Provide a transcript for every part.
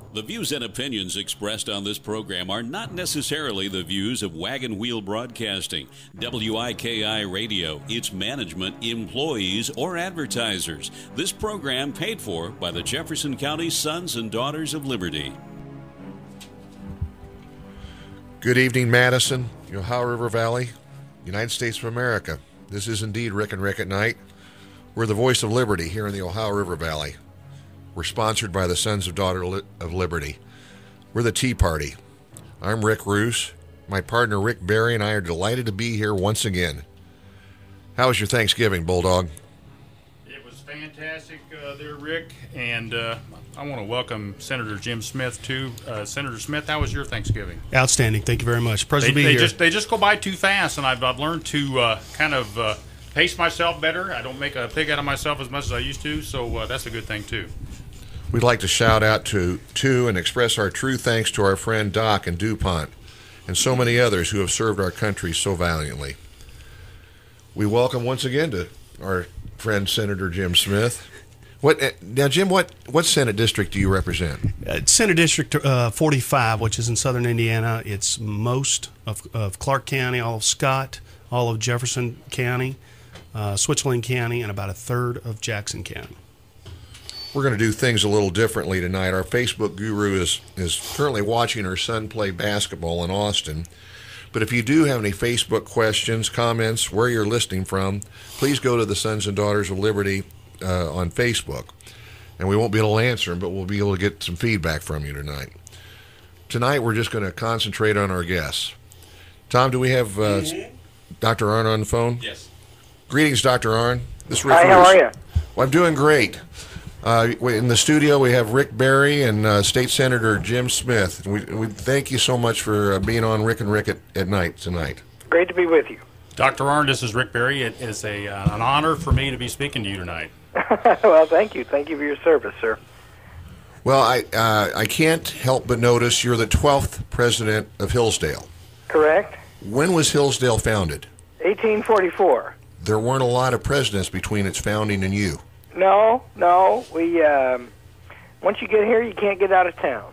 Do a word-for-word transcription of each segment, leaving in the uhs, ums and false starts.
The views and opinions expressed on this program are not necessarily the views of Wagon Wheel Broadcasting, W I K I Radio, its management, employees, or advertisers. This program paid for by the Jefferson County Sons and Daughters of Liberty. Good evening, Madison, Ohio River Valley, United States of America. This is indeed Rick and Rick at Night. We're the voice of liberty here in the Ohio River Valley. We're sponsored by the Sons of Daughters of Liberty. We're the Tea Party. I'm Rick Roos. My partner Rick Berry and I are delighted to be here once again. How was your Thanksgiving, Bulldog? It was fantastic uh, there, Rick. And uh, I want to welcome Senator Jim Smith, too. Uh, Senator Smith, how was your Thanksgiving? Outstanding. Thank you very much. Pleasure they, to be they here. Just, they just go by too fast, and I've, I've learned to uh, kind of uh, pace myself better. I don't make a pig out of myself as much as I used to, so uh, that's a good thing, too. We'd like to shout out to, to and express our true thanks to our friend Doc in DuPont and so many others who have served our country so valiantly. We welcome once again to our friend Senator Jim Smith. What now, Jim? What what Senate district do you represent? Uh, Senate District uh, forty-five, which is in southern Indiana. It's most of, of Clark County, all of Scott, all of Jefferson County, uh, Switzerland County, and about a third of Jackson County. We're going to do things a little differently tonight. Our Facebook guru is, is currently watching her son play basketball in Austin. But if you do have any Facebook questions, comments, where you're listening from, please go to the Sons and Daughters of Liberty uh, on Facebook. And we won't be able to answer them, but we'll be able to get some feedback from you tonight. Tonight we're just going to concentrate on our guests. Tom, do we have uh, mm-hmm. Doctor Arnn on the phone? Yes. Greetings, Doctor Arnn. This Hi, how are you? Well, I'm doing great. Uh, in the studio, we have Rick Berry and uh, State Senator Jim Smith. We, we thank you so much for uh, being on Rick and Rick at, at Night tonight. Great to be with you. Doctor Arnn, this is Rick Berry. It is a, uh, an honor for me to be speaking to you tonight. Well, thank you. Thank you for your service, sir. Well, I uh, I can't help but notice you're the twelfth president of Hillsdale. Correct. When was Hillsdale founded? eighteen forty-four. There weren't a lot of presidents between its founding and you. No, no. We um, once you get here, you can't get out of town.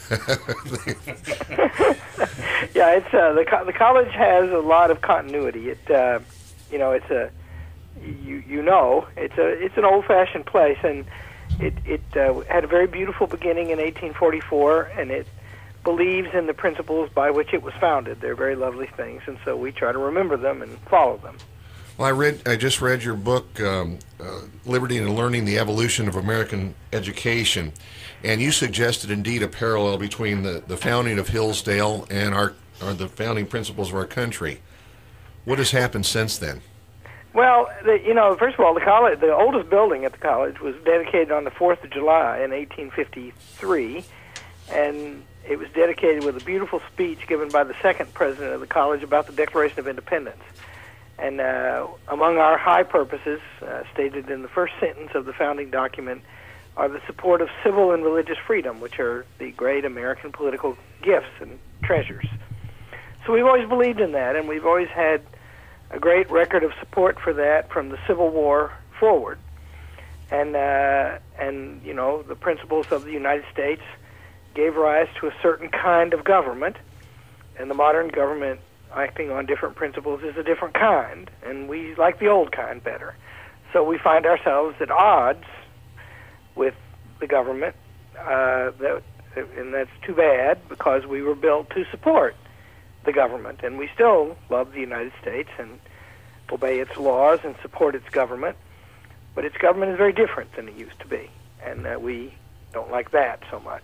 Yeah, it's uh, the co- the college has a lot of continuity. It uh, you know it's a you you know it's a it's an old-fashioned place, and it it uh, had a very beautiful beginning in eighteen forty-four, and it believes in the principles by which it was founded. They're very lovely things, and so we try to remember them and follow them. Well, I read. I just read your book, um, uh, Liberty and Learning: The Evolution of American Education, and you suggested indeed a parallel between the, the founding of Hillsdale and our, or the founding principles of our country. What has happened since then? Well, the, you know, first of all, the college, the oldest building at the college was dedicated on the fourth of July in eighteen fifty-three, and it was dedicated with a beautiful speech given by the second president of the college about the Declaration of Independence. And uh, among our high purposes, uh, stated in the first sentence of the founding document, are the support of civil and religious freedom, which are the great American political gifts and treasures. So we've always believed in that, and we've always had a great record of support for that from the Civil War forward. And, uh, and you know, the principles of the United States gave rise to a certain kind of government, and the modern government acting on different principles is a different kind, and we like the old kind better. So we find ourselves at odds with the government, uh, that, and that's too bad because we were built to support the government, and we still love the United States and obey its laws and support its government, but its government is very different than it used to be, and uh, we don't like that so much.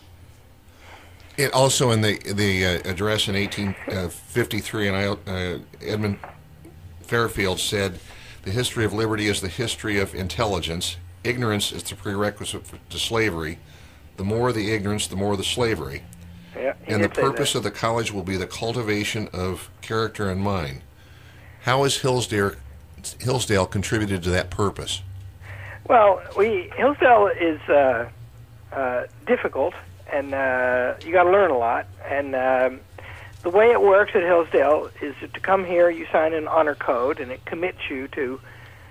It also in the the uh, address in eighteen fifty-three, and I, uh, Edmund Fairfield said, "The history of liberty is the history of intelligence. Ignorance is the prerequisite for, to slavery. The more the ignorance, the more the slavery. Yeah, and the purpose of the college will be the cultivation of character and mind." How has Hillsdale Hillsdale contributed to that purpose? Well, we Hillsdale is uh, uh, difficult. And uh, you got to learn a lot. And um, the way it works at Hillsdale is to come here, you sign an honor code, and it commits you to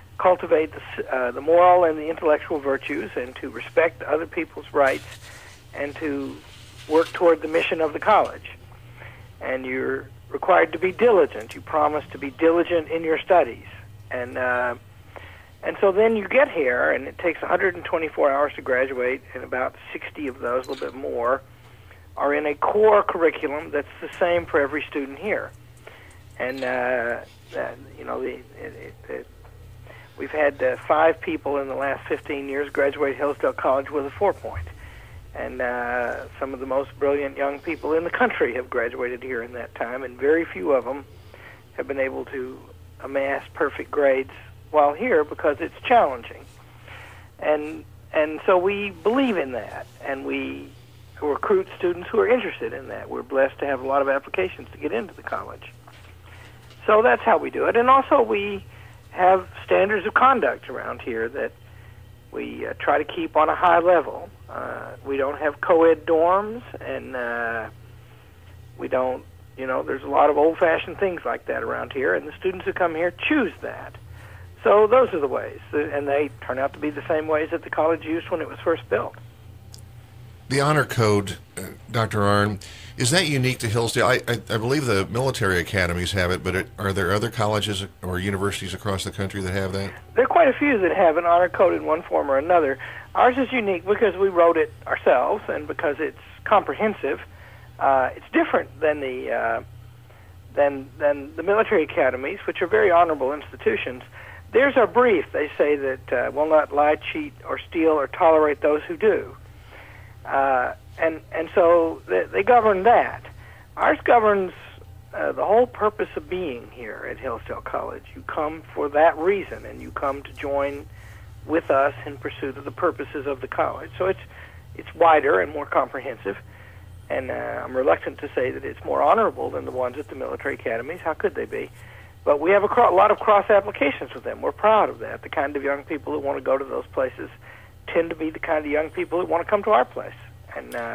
cultivate the, uh, the moral and the intellectual virtues, and to respect other people's rights, and to work toward the mission of the college. And you're required to be diligent. You promise to be diligent in your studies. And uh, and so then you get here, and it takes one hundred twenty-four hours to graduate, and about sixty of those, a little bit more, are in a core curriculum that's the same for every student here. And, uh, uh, you know, the, it, it, it, we've had uh, five people in the last fifteen years graduate Hillsdale College with a four point. And uh, some of the most brilliant young people in the country have graduated here in that time, and very few of them have been able to amass perfect grades while here because it's challenging. And and so we believe in that, and we recruit students who are interested in that. We're blessed to have a lot of applications to get into the college. So that's how we do it. And also we have standards of conduct around here that we uh, try to keep on a high level. Uh, we don't have co-ed dorms, and uh, we don't, you know, there's a lot of old-fashioned things like that around here, and the students who come here choose that. So those are the ways, and they turn out to be the same ways that the college used when it was first built. The honor code, uh, Doctor Arnn, is that unique to Hillsdale? I, I, I believe the military academies have it, but it, are there other colleges or universities across the country that have that? There are quite a few that have an honor code in one form or another. Ours is unique because we wrote it ourselves and because it's comprehensive. Uh, it's different than the uh, than than the military academies, which are very honorable institutions. Theirs are brief. They say that uh, will not lie, cheat, or steal, or tolerate those who do. Uh, and and so they, they govern that. Ours governs uh, the whole purpose of being here at Hillsdale College. You come for that reason, and you come to join with us in pursuit of the purposes of the college. So it's it's wider and more comprehensive, and uh, I'm reluctant to say that it's more honorable than the ones at the military academies. How could they be? But we have a, cro- a lot of cross applications with them. We're proud of that. The kind of young people who want to go to those places tend to be the kind of young people who want to come to our place. And uh,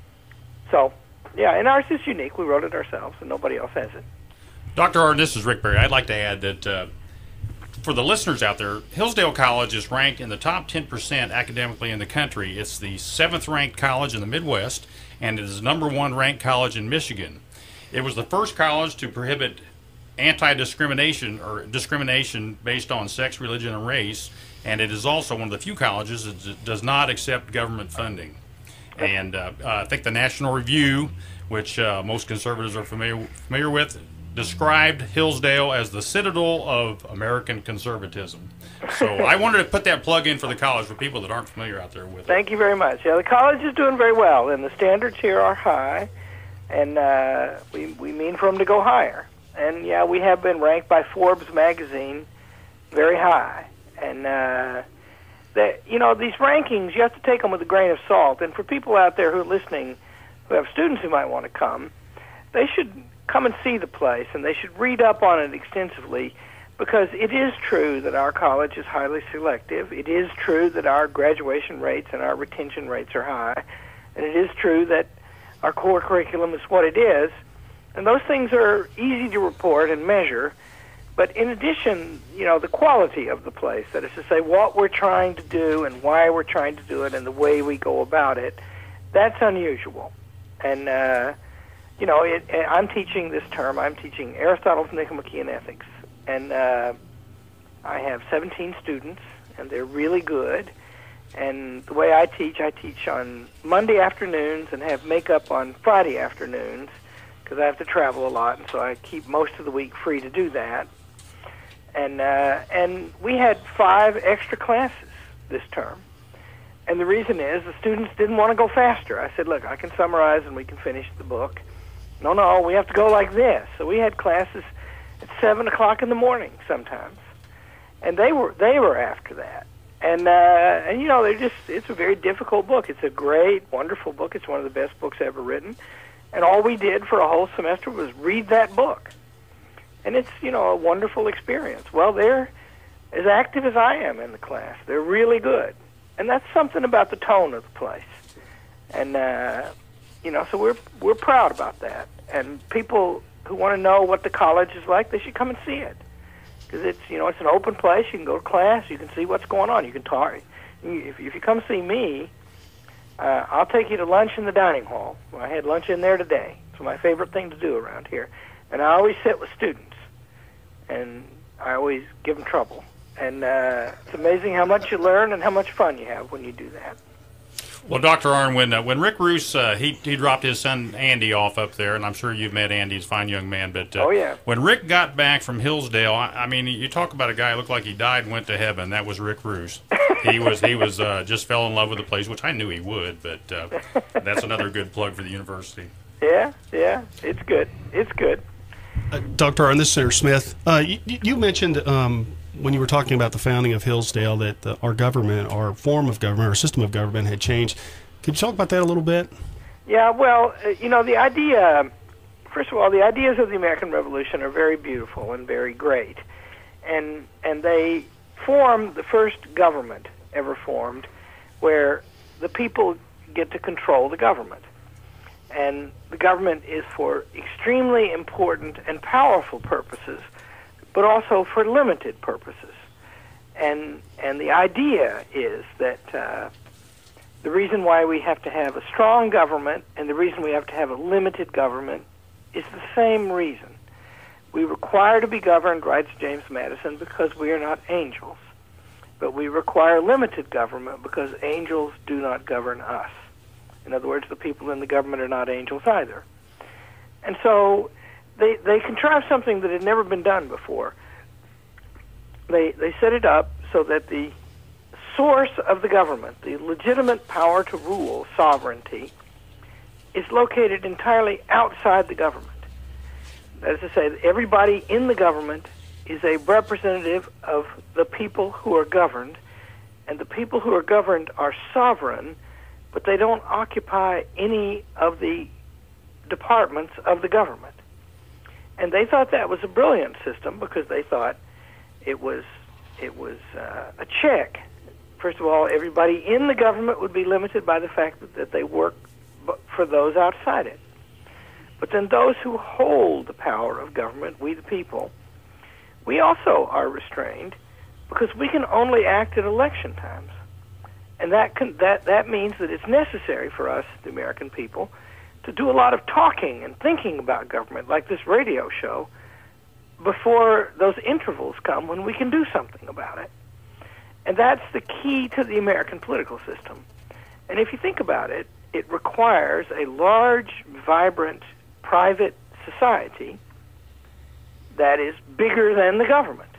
so, yeah, and ours is unique. We wrote it ourselves, and nobody else has it. Doctor Arnn, this is Rick Berry. I'd like to add that uh, for the listeners out there, Hillsdale College is ranked in the top ten percent academically in the country. It's the seventh-ranked college in the Midwest, and it is the number one-ranked college in Michigan. It was the first college to prohibit anti-discrimination or discrimination based on sex, religion, and race, and it is also one of the few colleges that does not accept government funding. And uh, uh, I think the National Review, which uh, most conservatives are familiar familiar with, described Hillsdale as the citadel of American conservatism. So I wanted to put that plug in for the college for people that aren't familiar out there with it. Thank you very much. Yeah, the college is doing very well, and the standards here are high, and uh, we we mean for them to go higher. And yeah, we have been ranked by Forbes magazine very high, and uh, that you know these rankings you have to take them with a grain of salt. And for people out there who are listening, who have students who might want to come, they should come and see the place, and they should read up on it extensively, because it is true that our college is highly selective. It is true that our graduation rates and our retention rates are high, and it is true that our core curriculum is what it is. And those things are easy to report and measure. But in addition, you know, the quality of the place, that is to say, what we're trying to do and why we're trying to do it and the way we go about it, that's unusual. And, uh, you know, it, I'm teaching this term, I'm teaching Aristotle's Nicomachean Ethics. And uh, I have seventeen students, and they're really good. And the way I teach, I teach on Monday afternoons and have makeup on Friday afternoons, because I have to travel a lot, and so I keep most of the week free to do that. And uh, and we had five extra classes this term. And the reason is the students didn't want to go faster. I said, look, I can summarize and we can finish the book. No, no, we have to go like this. So we had classes at seven o'clock in the morning sometimes. And they were they were after that. And, uh, and you know, they're just, it's a very difficult book. It's a great, wonderful book. It's one of the best books ever written. And all we did for a whole semester was read that book. And it's, you know, a wonderful experience. Well, they're as active as I am in the class. They're really good. And that's something about the tone of the place. And, uh, you know, so we're we're proud about that. And people who want to know what the college is like, they should come and see it. Because it's, you know, it's an open place. You can go to class. You can see what's going on. You can talk. If, if you come see me, uh, I'll take you to lunch in the dining hall. Well, I had lunch in there today. It's my favorite thing to do around here. And I always sit with students, and I always give them trouble. And uh, it's amazing how much you learn and how much fun you have when you do that. Well, Doctor Arnn, when uh, when Rick Roos uh, he he dropped his son Andy off up there, and I'm sure you've met Andy, he's a fine young man. But uh, oh yeah, when Rick got back from Hillsdale, I, I mean, you talk about a guy who looked like he died and went to heaven. That was Rick Roos. He was he was uh, just fell in love with the place, which I knew he would. But uh, that's another good plug for the university. Yeah, yeah, it's good. It's good. Uh, Doctor Arnn, this is Senator Smith. Uh, you, you mentioned um, when you were talking about the founding of Hillsdale that the, our government, our form of government, our system of government had changed. Could you talk about that a little bit? Yeah, well, uh, you know, the idea, first of all, the ideas of the American Revolution are very beautiful and very great. And, and they form the first government ever formed where the people get to control the government. And the government is for extremely important and powerful purposes, but also for limited purposes. And and the idea is that uh, the reason why we have to have a strong government and the reason we have to have a limited government is the same reason. We require to be governed, writes James Madison, because we are not angels. But we require limited government because angels do not govern us. In other words, the people in the government are not angels either. And so they they contrived something that had never been done before. They they set it up so that the source of the government, the legitimate power to rule, sovereignty, is located entirely outside the government. That is to say, that everybody in the government is a representative of the people who are governed, and the people who are governed are sovereign, but they don't occupy any of the departments of the government. And they thought that was a brilliant system because they thought it was it was uh, a check. First of all, everybody in the government would be limited by the fact that, that they work for those outside it. But then those who hold the power of government, we the people, we also are restrained because we can only act at election times. And that can, that that means that it's necessary for us, the American people, to do a lot of talking and thinking about government, like this radio show, before those intervals come when we can do something about it. And that's the key to the American political system. And if you think about it, it requires a large, vibrant, private society that is bigger than the government,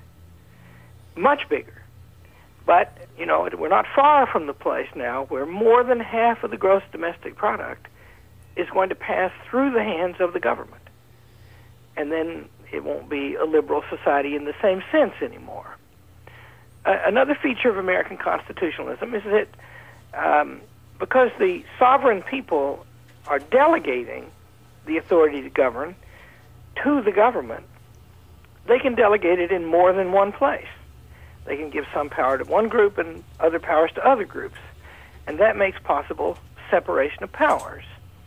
much bigger. But, you know, we're not far from the place now where more than half of the gross domestic product is going to pass through the hands of the government. And then it won't be a liberal society in the same sense anymore. Uh, another feature of American constitutionalism is that um, because the sovereign people are delegating the authority to govern to the government, they can delegate it in more than one place. They can give some power to one group and other powers to other groups. And that makes possible separation of powers.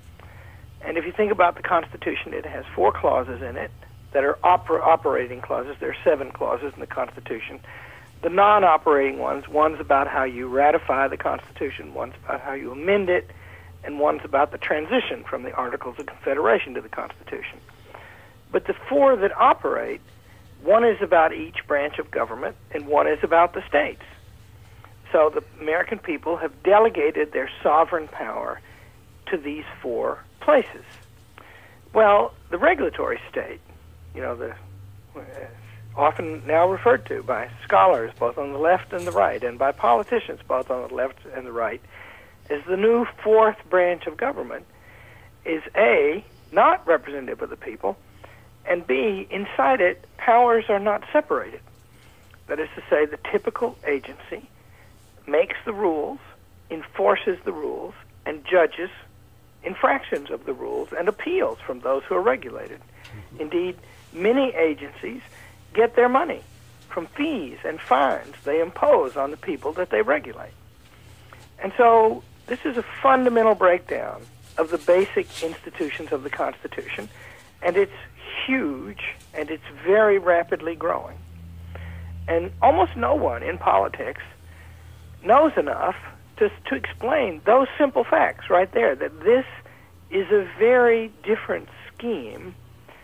And if you think about the Constitution, it has four clauses in it that are oper- operating clauses. There are seven clauses in the Constitution. The non-operating ones, one's about how you ratify the Constitution, one's about how you amend it, and one's about the transition from the Articles of Confederation to the Constitution. But the four that operate, one is about each branch of government, and one is about the states. So the American people have delegated their sovereign power to these four places. Well, the regulatory state, you know, the uh, often now referred to by scholars both on the left and the right, and by politicians both on the left and the right, as the new fourth branch of government, is A, not representative of the people, and B, inside it, powers are not separated. That is to say, the typical agency makes the rules, enforces the rules, and judges infractions of the rules and appeals from those who are regulated. Mm-hmm. Indeed, many agencies get their money from fees and fines they impose on the people that they regulate. And so this is a fundamental breakdown of the basic institutions of the Constitution, and it's huge, and it's very rapidly growing. And almost no one in politics knows enough to, to explain those simple facts right there, that this is a very different scheme.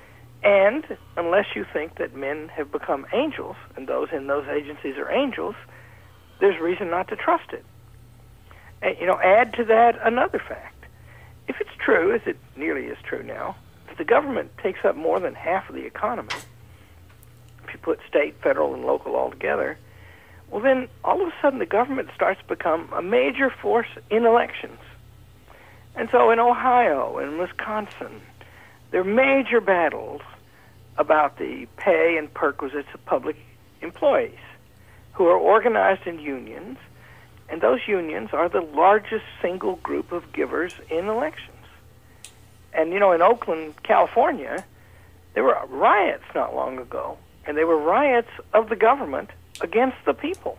And unless you think that men have become angels, and those in those agencies are angels, there's reason not to trust it. And, you know, add to that another fact. If it's true, as it nearly is true now, that the government takes up more than half of the economy, if you put state, federal, and local all together, well, then all of a sudden the government starts to become a major force in elections. And so in Ohio and Wisconsin, there are major battles about the pay and perquisites of public employees who are organized in unions, and those unions are the largest single group of givers in elections. And, you know, in Oakland, California, there were riots not long ago, and they were riots of the government against the people.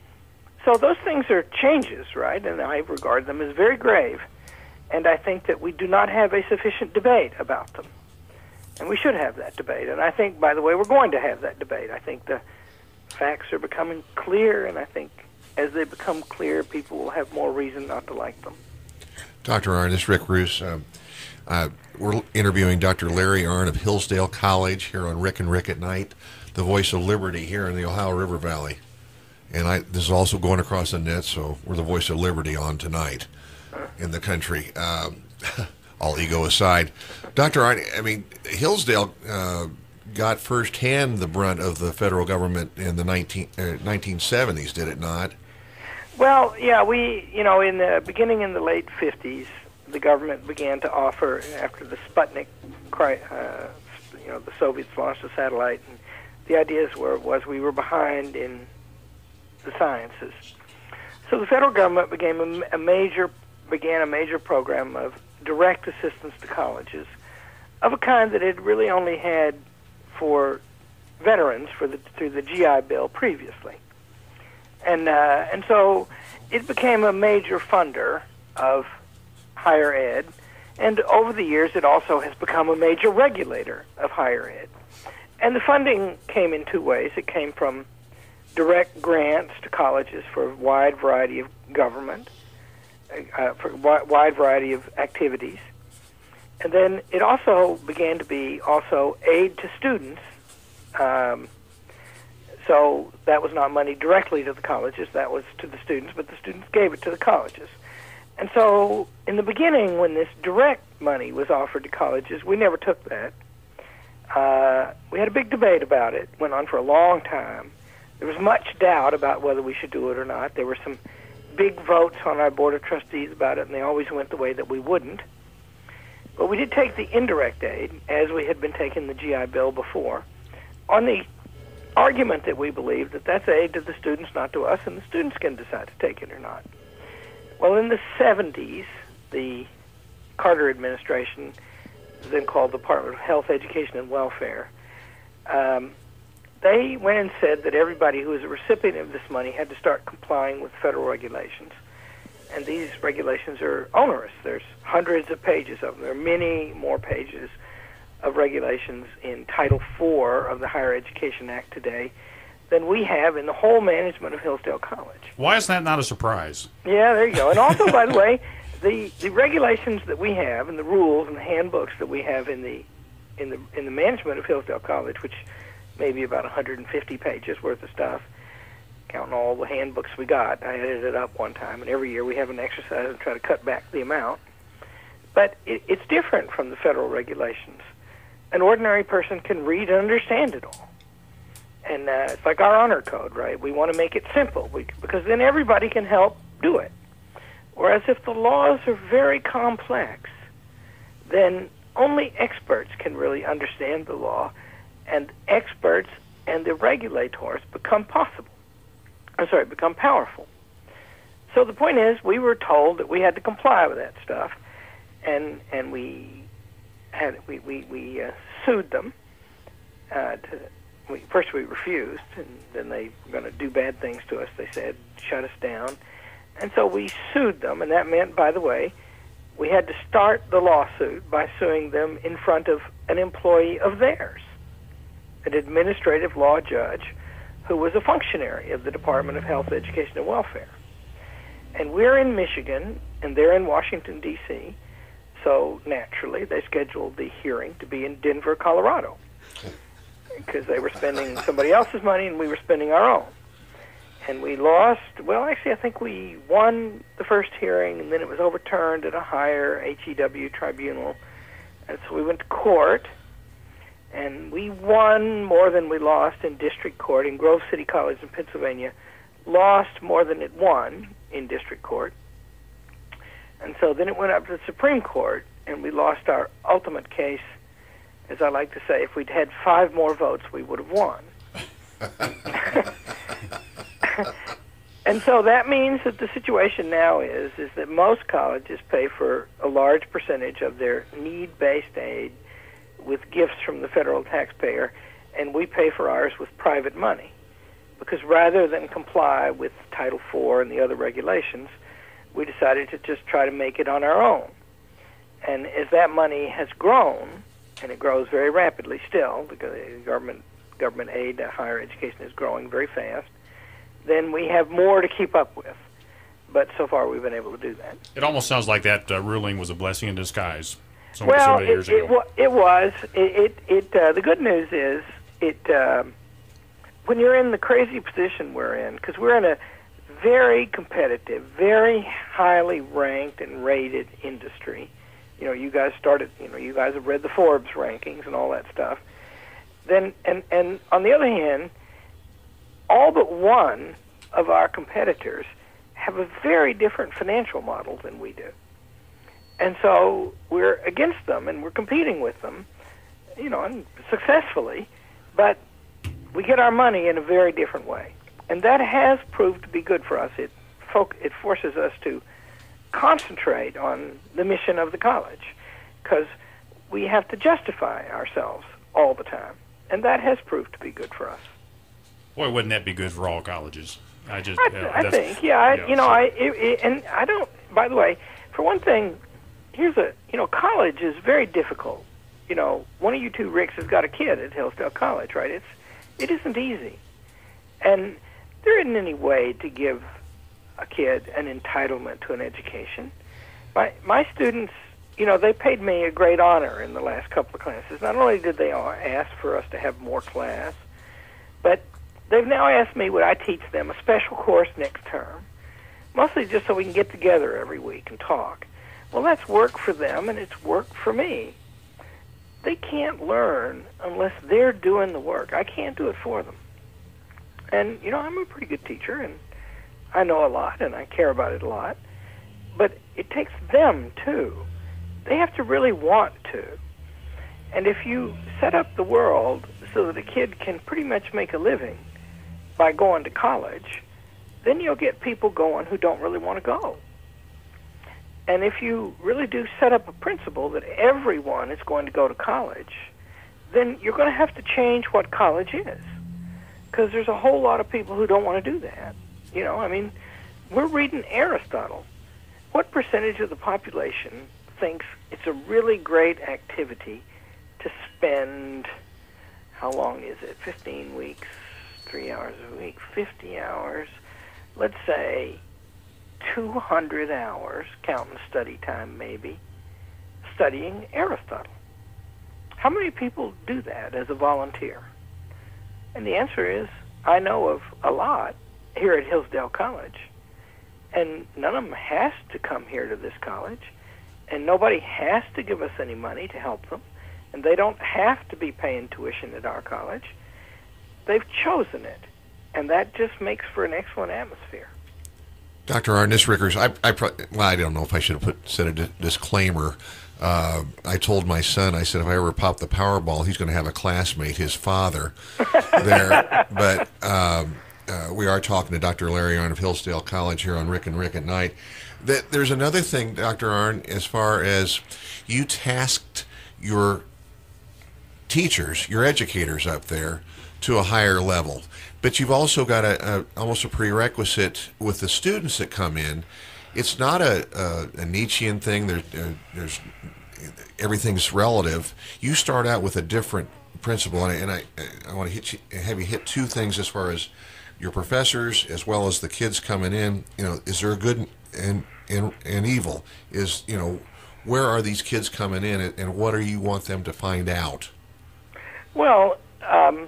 So those things are changes, right? And I regard them as very grave. And I think that we do not have a sufficient debate about them. And we should have that debate. And I think, by the way, we're going to have that debate. I think the facts are becoming clear, and I think as they become clear, people will have more reason not to like them. Doctor Arnn, this is Rick Roos. Uh, uh, we're interviewing Doctor Larry Arnn of Hillsdale College here on Rick and Rick at Night, the voice of liberty here in the Ohio River Valley. And I, this is also going across the net, so we're the voice of liberty on tonight in the country. Um, all ego aside. Doctor Arnn, I mean, Hillsdale uh, got firsthand the brunt of the federal government in the nineteen, uh, nineteen seventies, did it not? Well, yeah, we, you know, in the beginning in the late fifties, the government began to offer, after the Sputnik, uh, you know, the Soviets launched a satellite, and the ideas were was we were behind in the sciences. So the federal government became a, a major, began a major program of direct assistance to colleges of a kind that it really only had for veterans for the, through the G I Bill previously. And uh, and so it became a major funder of higher ed, and over the years it also has become a major regulator of higher ed. And the funding came in two ways. It came from direct grants to colleges for a wide variety of government, uh, for a wide variety of activities. And then it also began to be also aid to students. Um, so that was not money directly to the colleges, that was to the students, but the students gave it to the colleges. And so in the beginning, when this direct money was offered to colleges, we never took that. Uh, we had a big debate about it, went on for a long time. There was much doubt about whether we should do it or not. There were some big votes on our Board of Trustees about it, and they always went the way that we wouldn't. But we did take the indirect aid, as we had been taking the G I Bill before, on the argument that we believe that that's aid to the students, not to us, and the students can decide to take it or not. Well, in the seventies, the Carter administration, then called the Department of Health, Education, and Welfare, um, they went and said that everybody who was a recipient of this money had to start complying with federal regulations. And these regulations are onerous. There's hundreds of pages of them. There are many more pages of regulations in Title four of the Higher Education Act today than we have in the whole management of Hillsdale College. Why is that not a surprise? Yeah, there you go. And also, by the way, the, the regulations that we have and the rules and the handbooks that we have in the in the in the management of Hillsdale College, which may be about one hundred fifty pages worth of stuff, counting all the handbooks we got. I added it up one time, and every year we have an exercise and try to cut back the amount. But it, it's different from the federal regulations. An ordinary person can read and understand it all. And uh, it's like our honor code, right? We want to make it simple we, because then everybody can help do it. Whereas if the laws are very complex, then only experts can really understand the law, and experts and the regulators become possible. I'm sorry, become powerful. So the point is, we were told that we had to comply with that stuff, and and we had we we, we uh, sued them. Uh, to, we, first we refused, and then they were going to do bad things to us. They said, shut us down, and so we sued them, and that meant, by the way, we had to start the lawsuit by suing them in front of an employee of theirs, an administrative law judge who was a functionary of the Department of Health, Education, and Welfare. And we're in Michigan, and they're in Washington, D C, so naturally they scheduled the hearing to be in Denver, Colorado, because they were spending somebody else's money and we were spending our own. And we lost, well, actually, I think we won the first hearing, and then it was overturned at a higher H E W tribunal. And so we went to court, and we won more than we lost in district court. In Grove City College in Pennsylvania, lost more than it won in district court. And so then it went up to the Supreme Court, and we lost our ultimate case. As I like to say, if we'd had five more votes, we would have won. And so that means that the situation now is is that most colleges pay for a large percentage of their need-based aid with gifts from the federal taxpayer, and we pay for ours with private money. Because rather than comply with Title four and the other regulations, we decided to just try to make it on our own. And as that money has grown, and it grows very rapidly still, because government government aid to higher education is growing very fast, then we have more to keep up with. But so far we've been able to do that. It almost sounds like that uh, ruling was a blessing in disguise. So Well, so many it, years it, ago. wa- it was. It, it, it uh, the good news is, it um when you're in the crazy position we're in, because we're in a very competitive, very highly ranked and rated industry. You know, you guys started, you know, you guys have read the Forbes rankings and all that stuff. Then, and, and on the other hand, all but one of our competitors have a very different financial model than we do. And so we're against them and we're competing with them, you know, and successfully, but we get our money in a very different way. And that has proved to be good for us. It folk, it forces us to concentrate on the mission of the college, because we have to justify ourselves all the time. And that has proved to be good for us. Boy, wouldn't that be good for all colleges? I just, I, yeah, I that's- think, yeah, I, yeah, you know, so- I it, it, and I don't. By the way, for one thing, here's a you know, college is very difficult. You know, one of you two Ricks has got a kid at Hillsdale College, right? It's it isn't easy, and there isn't any way to give a kid an entitlement to an education. My my students, you know, they paid me a great honor in the last couple of classes. Not only did they ask for us to have more class, but they've now asked me would I teach them a special course next term, mostly just so we can get together every week and talk. Well, that's work for them, and it's work for me. They can't learn unless they're doing the work. I can't do it for them. And, you know, I'm a pretty good teacher, and I know a lot, and I care about it a lot. But it takes them, too. They have to really want to. And if you set up the world so that a kid can pretty much make a living by going to college, then you'll get people going who don't really want to go. And if you really do set up a principle that everyone is going to go to college, then you're going to have to change what college is. Because there's a whole lot of people who don't want to do that. You know, I mean, we're reading Aristotle. What percentage of the population thinks it's a really great activity to spend, how long is it, fifteen weeks, three hours a week, fifty hours, let's say two hundred hours, counting study time maybe, studying Aristotle? How many people do that as a volunteer? And the answer is, I know of a lot here at Hillsdale College. And none of them has to come here to this college. And nobody has to give us any money to help them. And they don't have to be paying tuition at our college. They've chosen it. And that just makes for an excellent atmosphere. Doctor Arnn, this Rickers, I, I, pro- well, I don't know if I should have put said a di- disclaimer. Uh, I told my son, I said, if I ever pop the Powerball, he's going to have a classmate, his father, there. But um, uh, we are talking to Doctor Larry Arnn of Hillsdale College here on Rick and Rick at Night. That there's another thing, Doctor Arnn, as far as you tasked your teachers, your educators up there to a higher level. But you've also got a, a almost a prerequisite with the students that come in. It's not a, a, a Nietzschean thing. There, there, there's everything's relative. You start out with a different principle, and I, and I, I want to hit you, have you hit two things as far as your professors as well as the kids coming in. You know, is there a good and and and evil is, you know, where are these kids coming in, and, and what do you want them to find out? Well, um,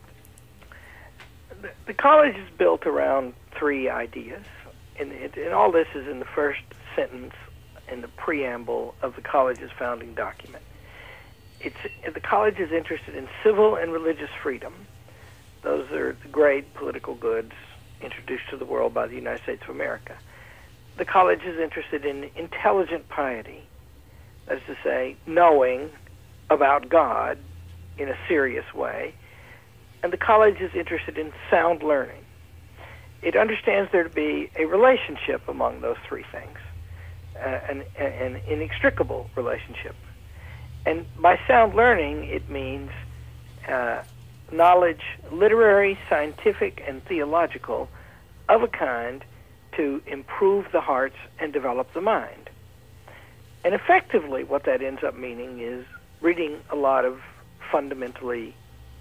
the, the college is built around three ideas, and, it, and all this is in the first sentence in the preamble of the college's founding document. It's the college is interested in civil and religious freedom. Those are the great political goods introduced to the world by the United States of America. The college is interested in intelligent piety, that is to say, knowing about God in a serious way. And the college is interested in sound learning. It understands there to be a relationship among those three things, uh, an, an inextricable relationship. And by sound learning, it means uh, knowledge, literary, scientific, and theological, of a kind to improve the hearts and develop the mind. And effectively, what that ends up meaning is reading a lot of fundamentally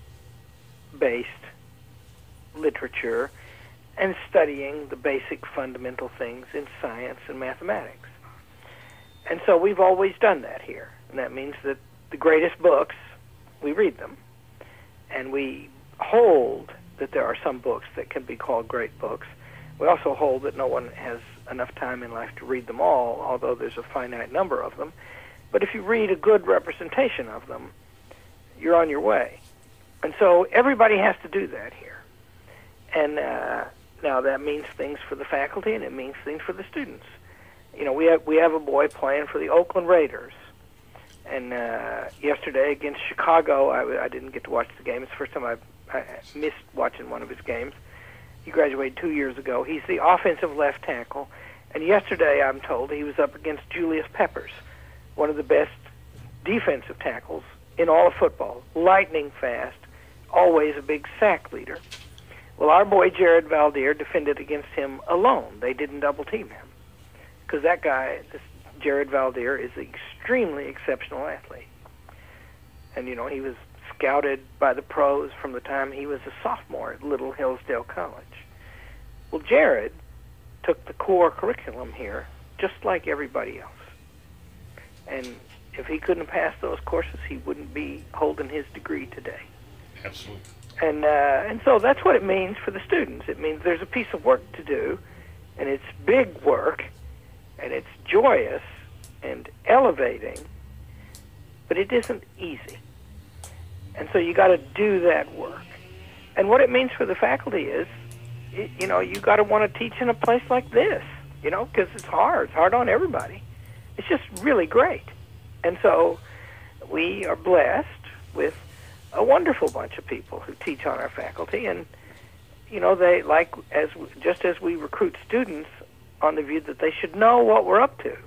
based literature and studying the basic fundamental things in science and mathematics. And so we've always done that here. And that means that the greatest books, we read them. And we hold that there are some books that can be called great books. We also hold that no one has enough time in life to read them all, although there's a finite number of them. But if you read a good representation of them, you're on your way. And so everybody has to do that here. And uh, now that means things for the faculty, and it means things for the students. You know, we have, we have a boy playing for the Oakland Raiders. And uh, yesterday against Chicago, I, I didn't get to watch the game. It's the first time I've, I missed watching one of his games. He graduated two years ago. He's the offensive left tackle. And yesterday, I'm told, he was up against Julius Peppers, one of the best defensive tackles in all of football. Lightning fast, always a big sack leader. Well, our boy Jared Valdir defended against him alone. They didn't double-team him. Because that guy, this Jared Valdir, is an extremely exceptional athlete. And, you know, he was scouted by the pros from the time he was a sophomore at Little Hillsdale College. Well, Jared took the core curriculum here just like everybody else. And if he couldn't pass those courses, he wouldn't be holding his degree today. Absolutely. And, uh, and so that's what it means for the students. It means there's a piece of work to do, and it's big work, and it's joyous and elevating, but it isn't easy. And so you got to do that work. And what it means for the faculty is, you know, you got to want to teach in a place like this, you know, because it's hard. It's hard on everybody. It's just really great. And so we are blessed with a wonderful bunch of people who teach on our faculty. And, you know, they like, as just as we recruit students on the view that they should know what we're up to,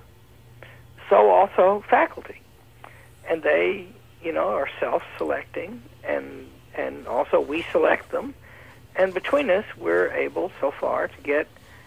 so also faculty. And they, you know, are self-selecting, and and also we select them. And between us, we're able so far to get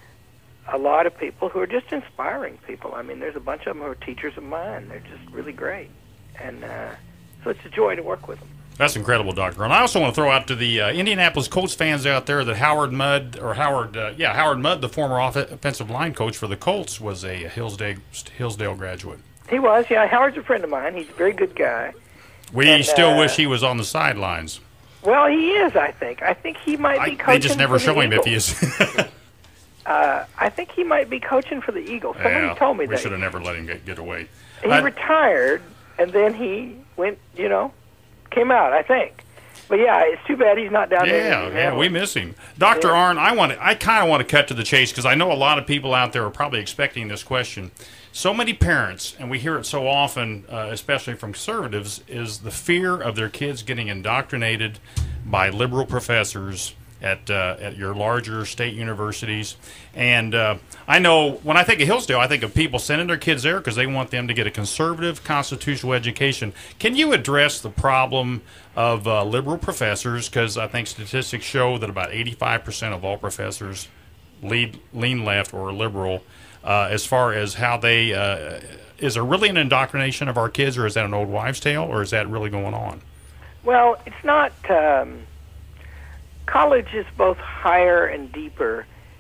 a lot of people who are just inspiring people. I mean, there's a bunch of them who are teachers of mine. They're just really great. And uh, so it's a joy to work with them. That's incredible, Doctor And I also want to throw out to the uh, Indianapolis Colts fans out there that Howard Mudd, or Howard, uh, yeah, Howard Mudd, the former off- offensive line coach for the Colts, was a Hillsdale, Hillsdale graduate. He was, yeah. Howard's a friend of mine. He's a very good guy. We and, still uh, wish he was on the sidelines. Well, he is, I think. I think he might be I, coaching They just never for the show him if Eagles. he is. uh, I think he might be coaching for the Eagles. Somebody yeah, told me we that. We should have never let him get, get away. He I, retired, and then he went, you know, came out, I think. But yeah, it's too bad he's not down yeah, there. Yeah, yeah, we miss him. Doctor Yeah. Arnn, I want to, I kind of want to cut to the chase because I know a lot of people out there are probably expecting this question. So many parents, and we hear it so often, uh, especially from conservatives, is the fear of their kids getting indoctrinated by liberal professors at uh, at your larger state universities. And uh, I know when I think of Hillsdale, I think of people sending their kids there because they want them to get a conservative constitutional education. Can you address the problem of uh, liberal professors? Because I think statistics show that about eighty-five percent of all professors lead, lean left or liberal. Uh, as far as how they, uh, is there really an indoctrination of our kids, or is that an old wives' tale, or is that really going on? Well, it's not. Um, college is both higher and deeper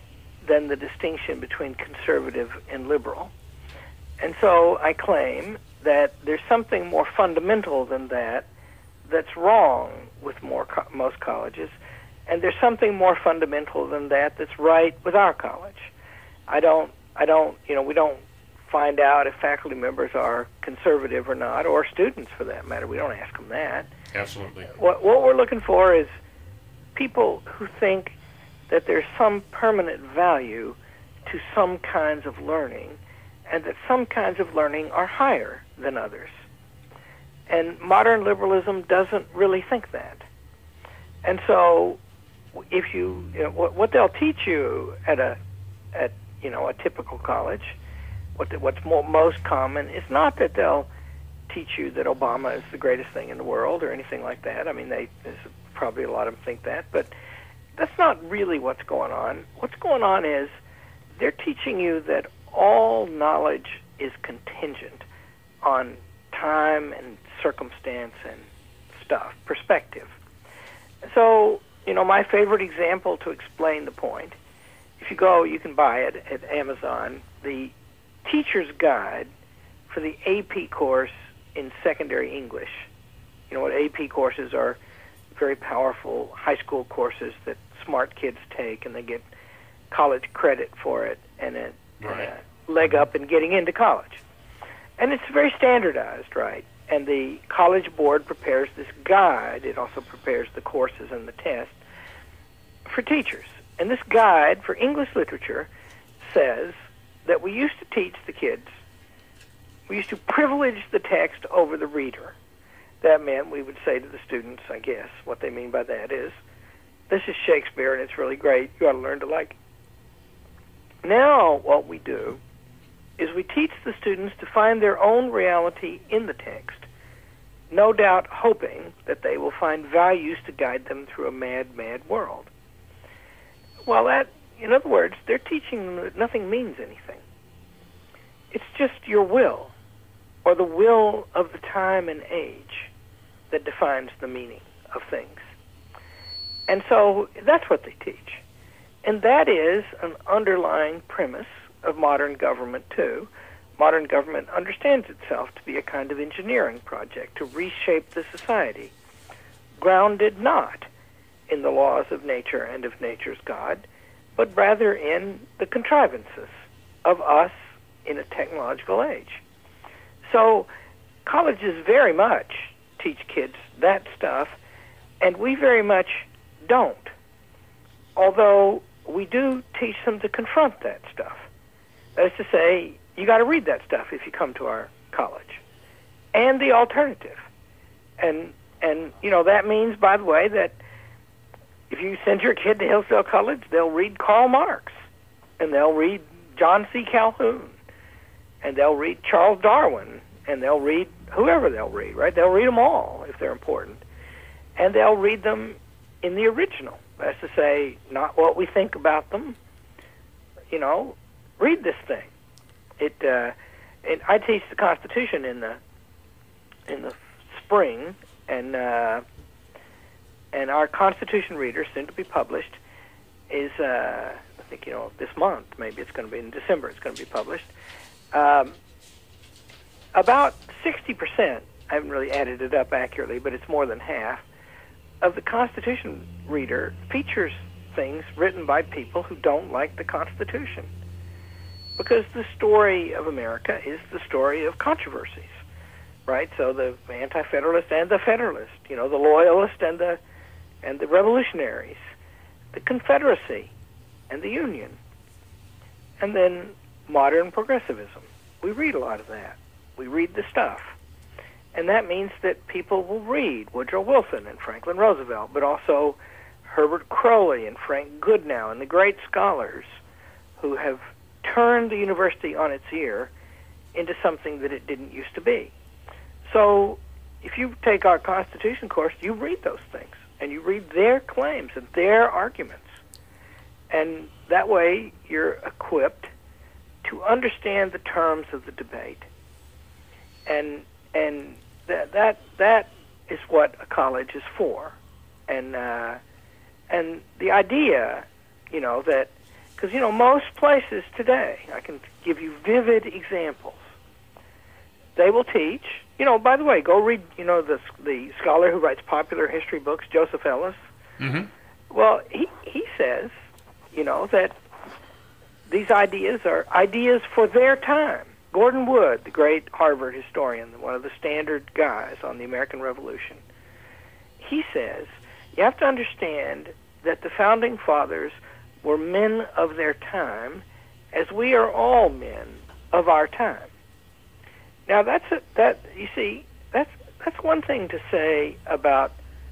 than the distinction between conservative and liberal. And so I claim that there's something more fundamental than that that's wrong with more co- most colleges, and there's something more fundamental than that that's right with our college. I don't, I don't, you know, we don't find out if faculty members are conservative or not, or students for that matter. We don't ask them that. Absolutely. What, what we're looking for is people who think that there's some permanent value to some kinds of learning, and that some kinds of learning are higher than others. And modern liberalism doesn't really think that. And so if you, you know, what, what they'll teach you at a, at, you know, a typical college, what the, what's more, most common is not that they'll teach you that Obama is the greatest thing in the world or anything like that. I mean, they, there's probably a lot of them think that, but that's not really what's going on. What's going on is they're teaching you that all knowledge is contingent on time and circumstance and stuff, perspective. So, you know, my favorite example to explain the point, if you go, you can buy it at Amazon, the teacher's guide for the A P course in secondary English. You know what A P courses are? Very powerful high school courses that smart kids take, and they get college credit for it and a, right. and a leg up in getting into college. And it's very standardized, right? And the College Board prepares this guide. It also prepares the courses and the tests for teachers. And this guide for English literature says that we used to teach the kids, we used to privilege the text over the reader. That meant we would say to the students, I guess, what they mean by that is, this is Shakespeare and it's really great. You ought to learn to like it. Now what we do is we teach the students to find their own reality in the text, no doubt hoping that they will find values to guide them through a mad, mad world. Well, that, in other words, they're teaching them that nothing means anything. It's just your will, or the will of the time and age, that defines the meaning of things. And so that's what they teach. And that is an underlying premise of modern government, too. Modern government understands itself to be a kind of engineering project to reshape the society, grounded not in the laws of nature and of nature's God, but rather in the contrivances of us in a technological age. So colleges very much teach kids that stuff, and we very much don't, although we do teach them to confront that stuff. That is to say, you got to read that stuff if you come to our college, and the alternative. And, and you know, that means, by the way, that if you send your kid to Hillsdale College, they'll read Karl Marx, and they'll read John C. Calhoun, and they'll read Charles Darwin, and they'll read whoever they'll read, right? They'll read them all if they're important. And they'll read them in the original. That's to say, not what we think about them. You know, read this thing. It, uh, it I teach the Constitution in the in the spring, and uh, and our Constitution reader, soon to be published, is uh, I think you know this month. Maybe it's going to be in December. It's going to be published. Um, about sixty percent. I haven't really added it up accurately, but it's more than half of the Constitution reader features things written by people who don't like the Constitution. Because the story of America is the story of controversies, right? So the anti-federalist and the federalist, you know, the loyalist and the and the revolutionaries, the Confederacy and the Union, and then modern progressivism. We read a lot of that. We read the stuff. And that means that people will read Woodrow Wilson and Franklin Roosevelt, but also Herbert Crowley and Frank Goodnow and the great scholars who have turned the university on its ear into something that it didn't used to be. So if you take our Constitution course, you read those things, and you read their claims and their arguments. And that way you're equipped to understand the terms of the debate. And and that that that is what a college is for. And uh, and the idea, you know, that Because, you know, most places today, I can give you vivid examples, they will teach, you know, by the way, go read, you know, the, the scholar who writes popular history books, Joseph Ellis. Mm-hmm. Well, he, he says, you know, that these ideas are ideas for their time. Gordon Wood, the great Harvard historian, one of the standard guys on the American Revolution, he says, you have to understand that the Founding Fathers were men of their time, as we are all men of our time. Now, that's a, that you see, that's that's one thing to say about,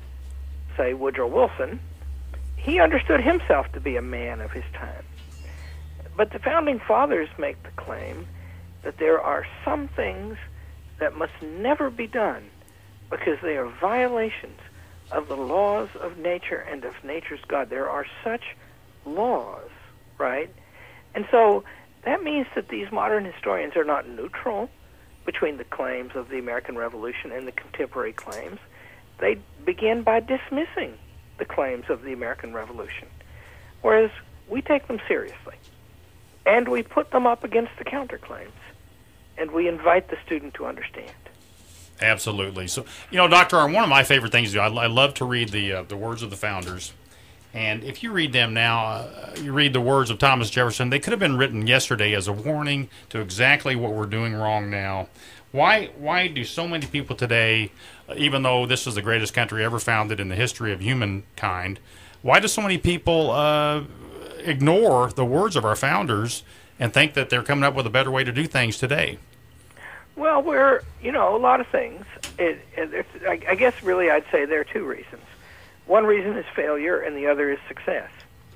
say, Woodrow Wilson. He understood himself to be a man of his time. But the Founding Fathers make the claim that there are some things that must never be done because they are violations of the laws of nature and of nature's God. There are such laws, right? And so that means that these modern historians are not neutral between the claims of the American Revolution and the contemporary claims. They begin by dismissing the claims of the American Revolution, whereas we take them seriously, and we put them up against the counterclaims, and we invite the student to understand. Absolutely. So, you know, Doctor Arnn, one of my favorite things to do, I, I love to read the uh, the words of the founders. And if you read them now, uh, you read the words of Thomas Jefferson, they could have been written yesterday as a warning to exactly what we're doing wrong now. Why why do so many people today, uh, even though this is the greatest country ever founded in the history of humankind, why do so many people uh, ignore the words of our founders and think that they're coming up with a better way to do things today? Well, we're, you know, a lot of things. It, it, I, I guess really I'd say there are two reasons. One reason is failure, and the other is success.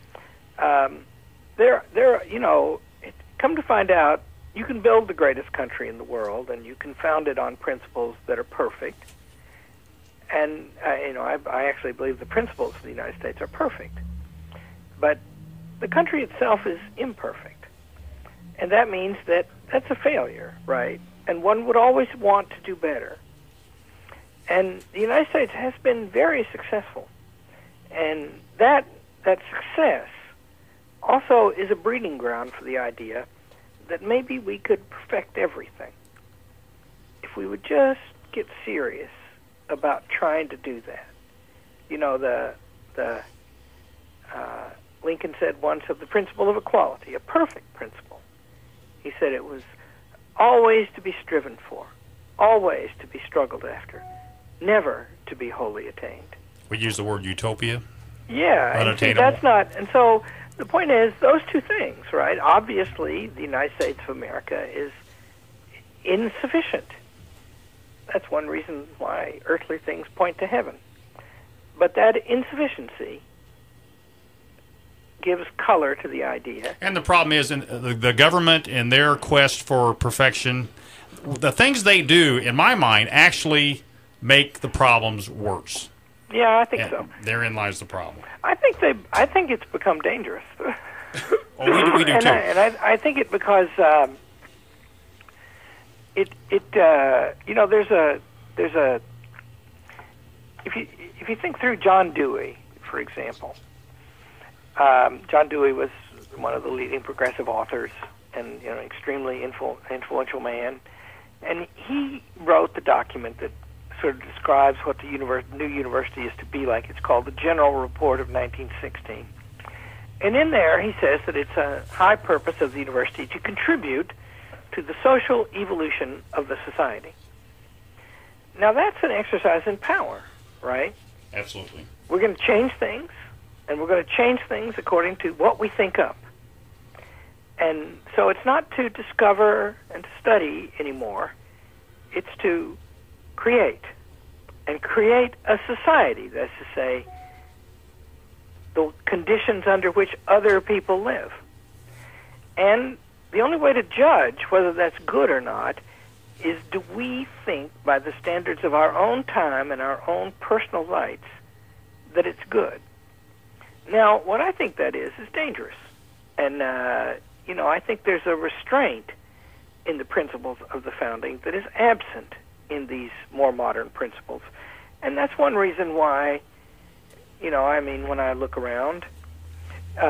Um, there, there, you know, it, come to find out, you can build the greatest country in the world, and you can found it on principles that are perfect. And uh, you know, I, I actually believe the principles of the United States are perfect, but the country itself is imperfect, and that means that that's a failure, right? And one would always want to do better. And the United States has been very successful. And that that success also is a breeding ground for the idea that maybe we could perfect everything if we would just get serious about trying to do that. You know, the the uh, Lincoln said once of the principle of equality, a perfect principle. He said it was always to be striven for, always to be struggled after, never to be wholly attained. We use the word utopia. Yeah, and see, that's not. And so the point is, those two things, right? Obviously, the United States of America is insufficient. That's one reason why earthly things point to heaven. But that insufficiency gives color to the idea. And the problem is, in the, the government, in their quest for perfection, the things they do, in my mind, actually make the problems worse. Yeah, I think and so. Therein lies the problem. I think they. I think it's become dangerous. Oh, we do, we do and too. I, and I, I think it because um, it it uh, you know there's a there's a if you if you think through John Dewey, for example, um, John Dewey was one of the leading progressive authors and you know extremely influ- influential man, and he wrote the document that sort of describes what the univers- new university is to be like. It's called the General Report of nineteen sixteen. And in there, he says that it's a high purpose of the university to contribute to the social evolution of the society. Now, that's an exercise in power, right? Absolutely. We're going to change things, and we're going to change things according to what we think up. And so it's not to discover and to study anymore. It's to create, and create a society, that's to say, the conditions under which other people live. And the only way to judge whether that's good or not is, do we think, by the standards of our own time and our own personal rights, that it's good? Now, what I think that is, is dangerous. And, uh, you know, I think there's a restraint in the principles of the founding that is absent in these more modern principles. And that's one reason why, you know, I mean, when I look around, uh,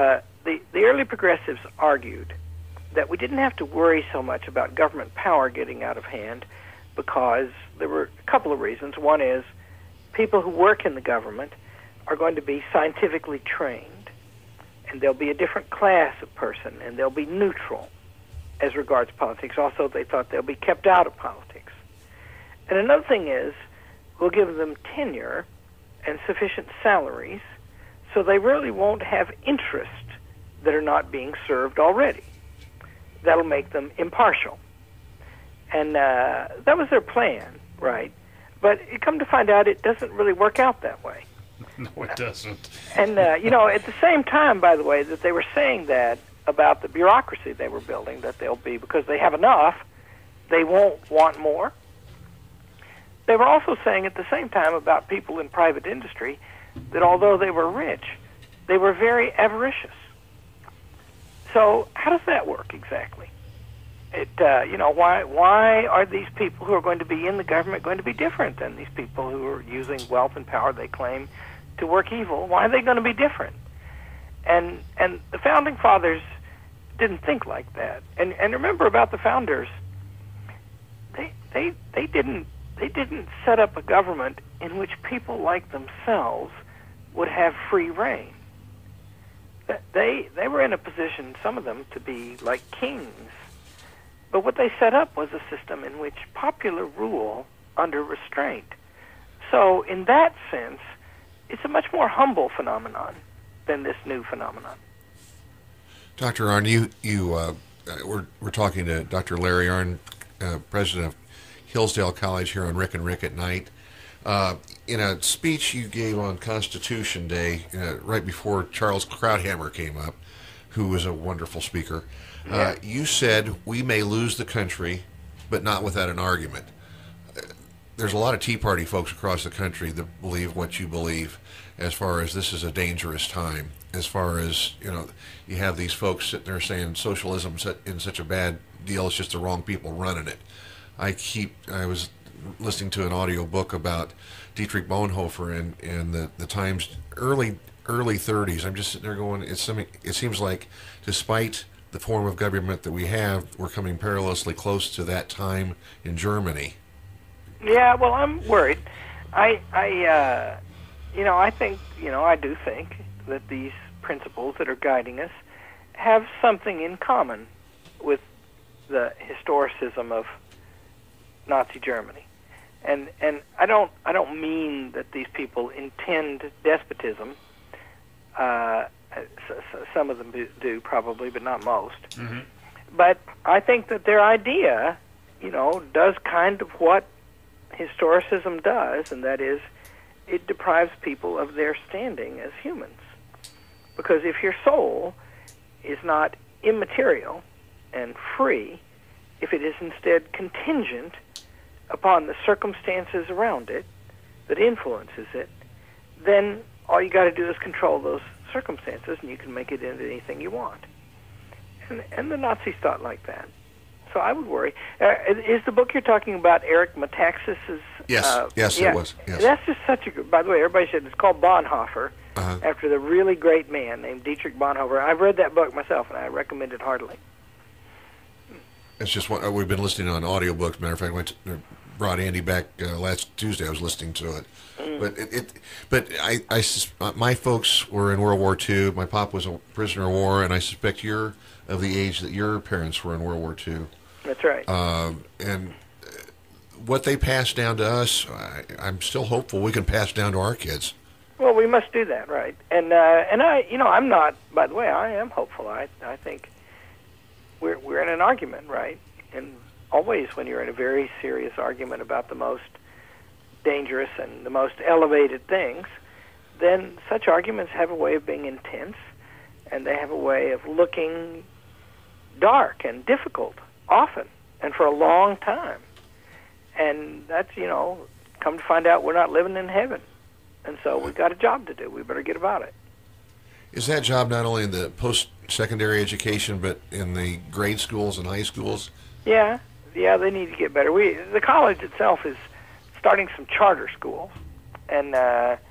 the, the early progressives argued that we didn't have to worry so much about government power getting out of hand because there were a couple of reasons. One is people who work in the government are going to be scientifically trained, and they'll be a different class of person, and they'll be neutral as regards politics. Also, they thought they'll be kept out of politics. And another thing is we'll give them tenure and sufficient salaries so they really won't have interests that are not being served already. That'll make them impartial. And uh, that was their plan, right? But it come to find out it doesn't really work out that way. No, it doesn't. And, uh, you know, at the same time, by the way, that they were saying that about the bureaucracy they were building, that they'll be, because they have enough, they won't want more. They were also saying at the same time about people in private industry that although they were rich, they were very avaricious. So how does that work exactly? It, uh, you know, why why are these people who are going to be in the government going to be different than these people who are using wealth and power they claim to work evil? Why are they going to be different? And and the founding fathers didn't think like that. And and remember about the founders, they they they didn't they didn't set up a government in which people like themselves would have free reign. They they were in a position, some of them, to be like kings. But what they set up was a system in which popular rule under restraint. So in that sense, it's a much more humble phenomenon than this new phenomenon. Doctor Arnn, you, you uh, we're, we're talking to Doctor Larry Arnn, uh, president of Hillsdale College here on Rick and Rick at Night. Uh, in a speech you gave on Constitution Day, uh, right before Charles Krauthammer came up, who was a wonderful speaker, uh, yeah. you said, we may lose the country, but not without an argument. Uh, there's a lot of Tea Party folks across the country that believe what you believe, as far as this is a dangerous time, as far as, you know, you have these folks sitting there saying socialism's in such a bad deal, it's just the wrong people running it. I keep, I was listening to an audio book about Dietrich Bonhoeffer and, and the, the times early early thirties. I'm just sitting there going, it's something, it seems like despite the form of government that we have, we're coming perilously close to that time in Germany. Yeah, well, I'm worried. I, I, uh, you know, I think, you know, I do think that these principles that are guiding us have something in common with the historicism of Nazi Germany. And and I don't I don't mean that these people intend despotism. Uh, some of them do probably, but not most. Mm-hmm. But I think that their idea, you know, does kind of what historicism does, and that is, it deprives people of their standing as humans. Because if your soul is not immaterial and free, if it is instead contingent upon the circumstances around it that influences it, then all you got to do is control those circumstances, and you can make it into anything you want. And, and the Nazis thought like that. So I would worry. Uh, is the book you're talking about Eric Metaxas's? Yes, uh, yes, yeah, it was. Yes. That's just such a good. By the way, everybody said it's called Bonhoeffer, uh-huh. after the really great man named Dietrich Bonhoeffer. I've read that book myself, and I recommend it heartily. It's just one, we've been listening on audiobooks. Matter of fact, I went to, brought Andy back uh, last Tuesday. I was listening to it, mm. but it, it, but I, I, my folks were in World War Two. My pop was a prisoner of war, and I suspect you're of the age that your parents were in World War Two. That's right. Um, and what they passed down to us, I, I'm still hopeful we can pass down to our kids. Well, we must do that, right? And uh, and I, you know, I'm not. By the way, I am hopeful. I I think we're we're in an argument, right? And always, when you're in a very serious argument about the most dangerous and the most elevated things, then such arguments have a way of being intense, and they have a way of looking dark and difficult, often, and for a long time. And that's, you know, come to find out we're not living in heaven. And so we've got a job to do. We better get about it. Is that job not only in the post-secondary education, but in the grade schools and high schools? Yeah, yeah, they need to get better. We the college itself is starting some charter schools, and uh,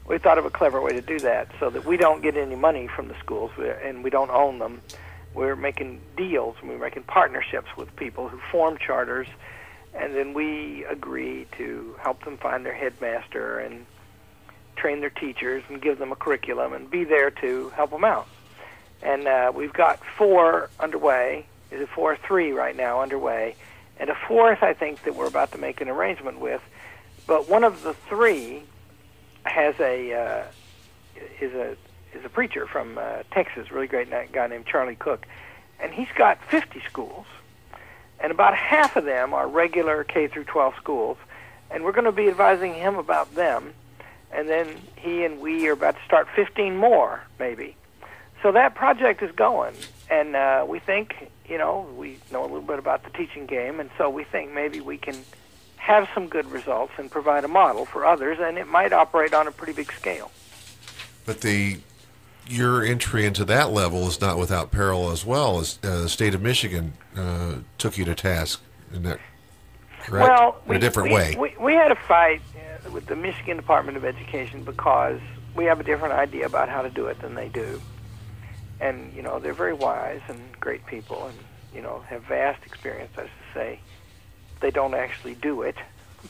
we thought of a clever way to do that so that we don't get any money from the schools and we don't own them. We're making deals and we're making partnerships with people who form charters, and then we agree to help them find their headmaster and train their teachers and give them a curriculum and be there to help them out. And uh, we've got four underway. Is it four or three right now underway? And a fourth, I think, that we're about to make an arrangement with. But one of the three has a uh, is a is a preacher from uh, Texas, a really great guy named Charlie Cook, and he's got fifty schools, and about half of them are regular K through twelve schools, and we're going to be advising him about them, and then he and we are about to start fifteen more, maybe. So that project is going, and uh, we think, you know, we know a little bit about the teaching game, and so we think maybe we can have some good results and provide a model for others, and it might operate on a pretty big scale. But the your entry into that level is not without peril as well. As uh, the state of Michigan uh, took you to task, isn't that correct? Well, in we, a different we, way. We, we had a fight uh, with the Michigan Department of Education because we have a different idea about how to do it than they do. And, you know, they're very wise and great people and, you know, have vast experience, as to say. They don't actually do it.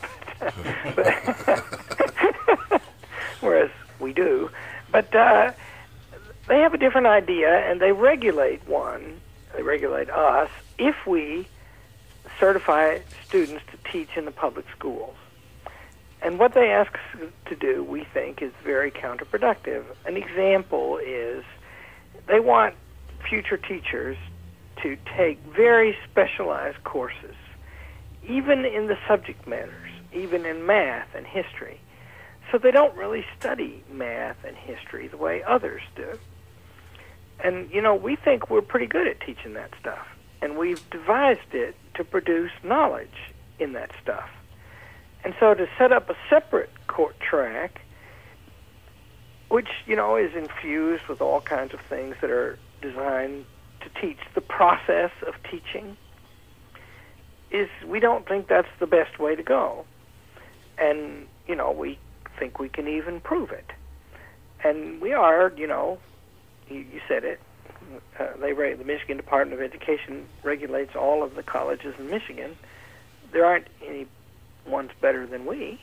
but, whereas we do. But uh, they have a different idea, and they regulate one, they regulate us, if we certify students to teach in the public schools. And what they ask us to do, we think, is very counterproductive. An example is they want future teachers to take very specialized courses, even in the subject matters, even in math and history. So they don't really study math and history the way others do. And, you know, we think we're pretty good at teaching that stuff. And we've devised it to produce knowledge in that stuff. And so to set up a separate court track, which, you know, is infused with all kinds of things that are designed to teach the process of teaching, is we don't think that's the best way to go. And, you know, we think we can even prove it. And we are, you know, you, you said it, uh, they the Michigan Department of Education regulates all of the colleges in Michigan. There aren't any ones better than we.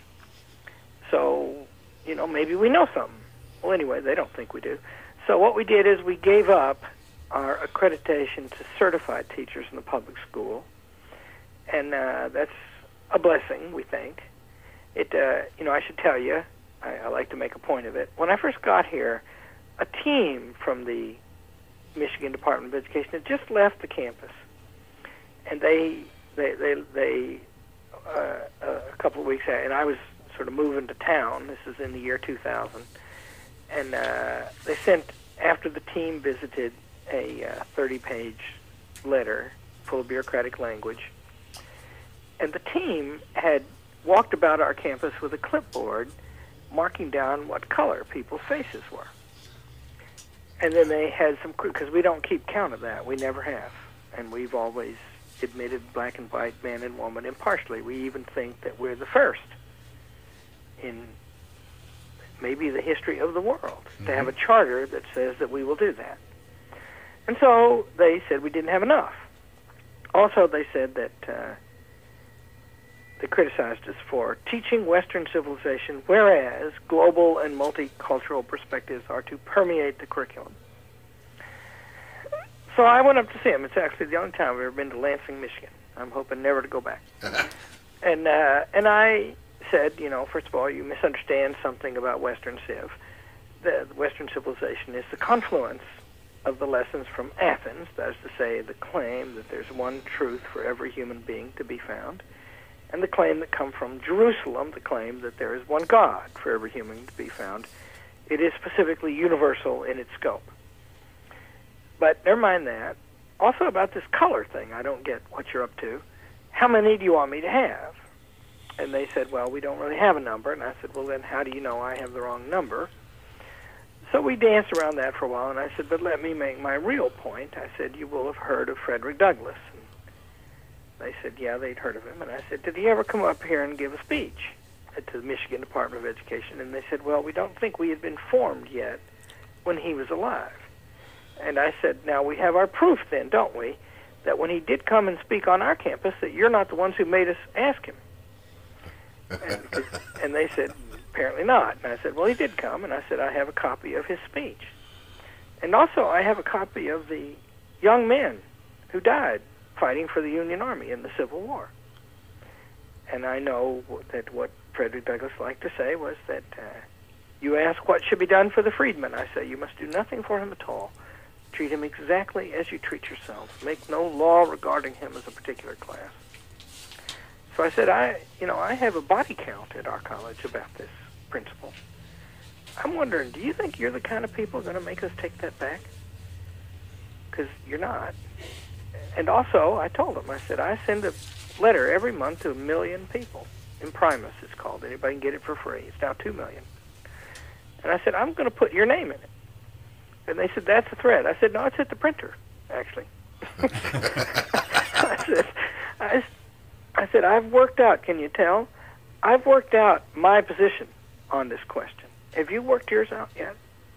So, you know, maybe we know something. Well, anyway, they don't think we do. So what we did is we gave up our accreditation to certified teachers in the public school, and uh, that's a blessing, we think. It, uh, you know, I should tell you, I, I like to make a point of it. When I first got here, a team from the Michigan Department of Education had just left the campus, and they, they, they, they uh, a couple of weeks out, and I was sort of moving to town. This is in the year two thousand. And uh, they sent, after the team visited, a uh, thirty-page letter full of bureaucratic language. And the team had walked about our campus with a clipboard marking down what color people's faces were. And then they had some, because we don't keep count of that. We never have. And we've always admitted black and white, man and woman impartially. We even think that we're the first in maybe the history of the world, mm-hmm. to have a charter that says that we will do that. And so they said we didn't have enough. Also, they said that uh, they criticized us for teaching Western civilization, whereas global and multicultural perspectives are to permeate the curriculum. So I went up to see them. It's actually the only time I've ever been to Lansing, Michigan. I'm hoping never to go back. and uh, and I said, you know, first of all, you misunderstand something about Western Civ. The Western civilization is the confluence of the lessons from Athens, that is to say, the claim that there's one truth for every human being to be found, and the claim that come from Jerusalem, the claim that there is one God for every human to be found. It is specifically universal in its scope. But never mind that. Also about this color thing, I don't get what you're up to. How many do you want me to have? And they said, well, we don't really have a number. And I said, well, then how do you know I have the wrong number? So we danced around that for a while, and I said, but let me make my real point. I said, you will have heard of Frederick Douglass. And they said, yeah, they'd heard of him. And I said, did he ever come up here and give a speech? to the Michigan Department of Education, and they said, well, we don't think we had been formed yet when he was alive. And I said, now we have our proof then, don't we, that when he did come and speak on our campus, that you're not the ones who made us ask him. And, and they said, apparently not. And I said, well, he did come, and I said, I have a copy of his speech. And also, I have a copy of the young men who died fighting for the Union Army in the Civil War. And I know that what Frederick Douglass liked to say was that uh, you ask what should be done for the freedman. I say, you must do nothing for him at all. Treat him exactly as you treat yourself. Make no law regarding him as a particular class. So I said, I, you know, I have a body count at our college about this principle. I'm wondering, do you think you're the kind of people going to make us take that back? Because you're not. And also, I told him, I said, I send a letter every month to a million people. Imprimis, it's called. Anybody can get it for free. It's now two million. And I said, I'm going to put your name in it. And they said, that's a threat. I said, no, it's at the printer, actually. I said, I, I said, I've worked out, can you tell? I've worked out my position on this question. Have you worked yours out yet?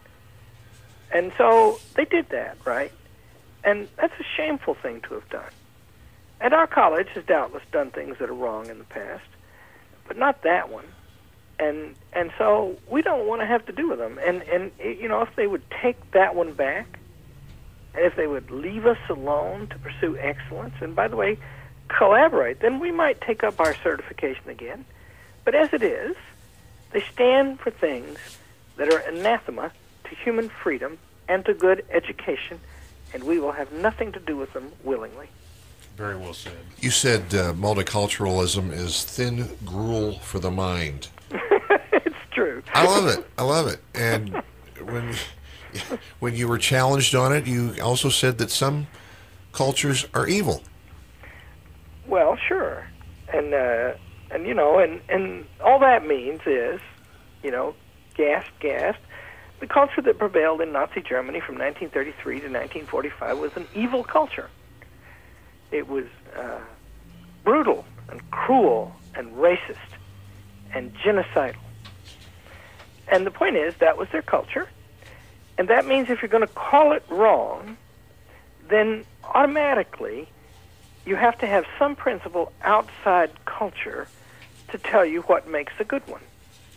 And so they did that, right? And that's a shameful thing to have done. And our college has doubtless done things that are wrong in the past, but not that one. And and so we don't want to have to do with them. And, and you know, if they would take that one back, and if they would leave us alone to pursue excellence, and by the way, collaborate, then we might take up our certification again. But as it is, they stand for things that are anathema to human freedom and to good education, and we will have nothing to do with them willingly. Very well said. You said uh, multiculturalism is thin gruel for the mind. It's true. I love it. I love it. And when when you were challenged on it, you also said that some cultures are evil. Well, sure. And, uh, and you know, and, and all that means is, you know, gasp, gasp, the culture that prevailed in Nazi Germany from nineteen thirty-three to nineteen forty-five was an evil culture. It was uh, brutal and cruel and racist and genocidal. And the point is, that was their culture. And that means if you're going to call it wrong, then automatically you have to have some principle outside culture to tell you what makes a good one.